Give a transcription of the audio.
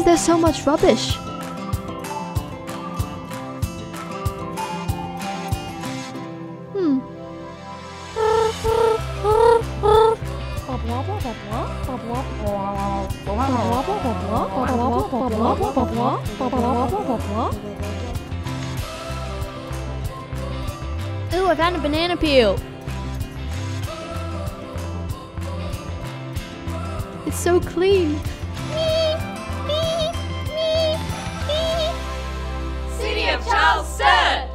is there so much rubbish? Ooh, I found a banana peel. It's so clean. City of Charles, Sturt!